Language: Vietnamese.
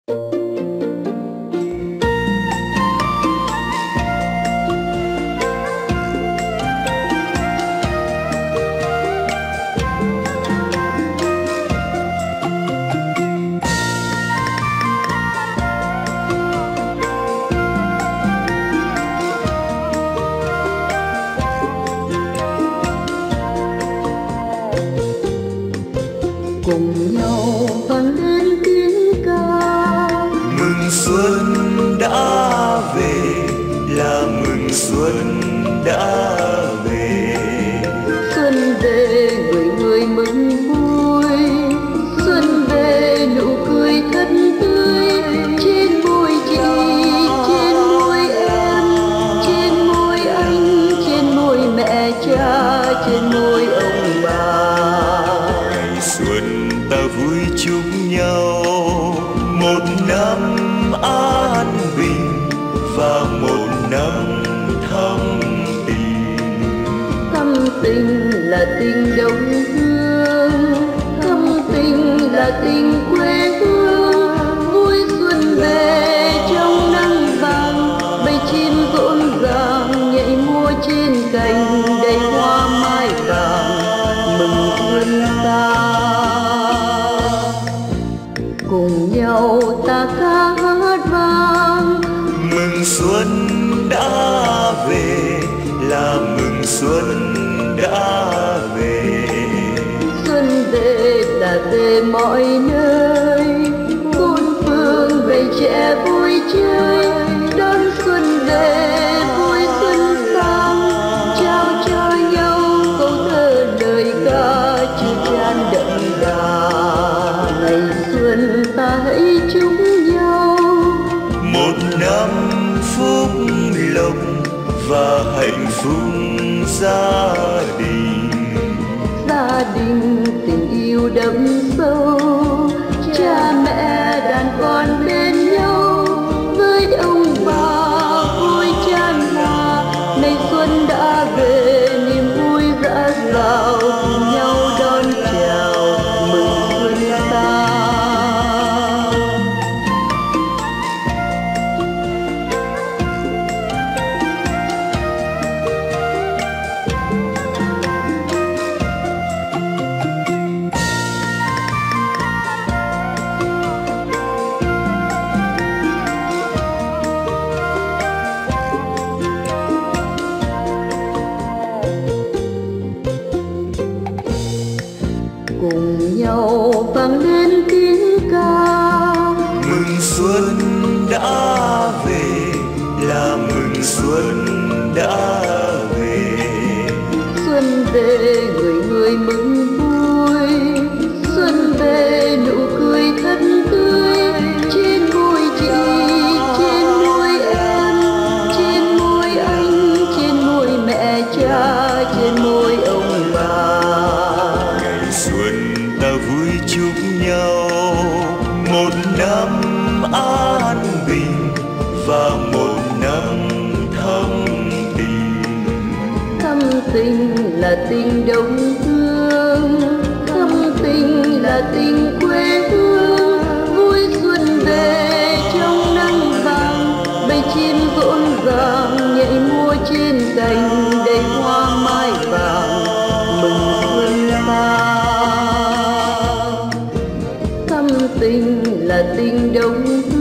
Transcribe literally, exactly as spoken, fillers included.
cùng nhau vang lên tiếng ca mừng xuân đã về, là mừng xuân đã về. Xuân về người người mừng vui, xuân về nụ cười thật tươi trên môi chị, trên môi em, trên môi anh, trên môi mẹ cha, trên môi ông bà. Ngày xuân ta vui chúc nhau một năm an bình và một năm thắm tình. Thắm tình là tình đồng hương, thắm tình là tình quê hương. Vui xuân về trong nắng vàng, bầy chim rộn ràng nhảy múa trên cành đầy hoa mai vàng mừng xuân ta. Cùng nhau ta ca hát vang Mừng xuân đã về, là mừng xuân đã về. xuân về là về mọi nơi, bốn phương về trẻ vui chơi đón xuân về vui xuân sang. Trao cho nhau câu thơ lời ca chứa chan đậm đà. Ngày xuân ta hãy chúc nhau Một năm phúc lộc và hạnh phúc gia đình. gia đình tình yêu đậm sâu, cha mẹ đàn con bên nhau với ông bà vui chan hòa. Nay xuân đã về niềm vui rã rào, cùng nhau đón chào mừng xuân ta. Cùng nhau vang lên tiếng ca Mừng xuân đã về, là mừng xuân đã về. xuân về người người mừng vui, xuân về nụ cười thật tươi trên môi chị, trên môi em, trên môi anh, trên môi mẹ cha, trên môi ông bà. Ngày xuân ta vui chúc nhau một năm an bình và một năm thắm tình. Thắm tình là tình đồng hương, thắm tình là tình quê hương. Vui xuân về trong nắng vàng, bầy chim rộn ràng nhảy múa trên cành đầy hoa mai vàng mừng xuân ta. Thắm tình là tình đồng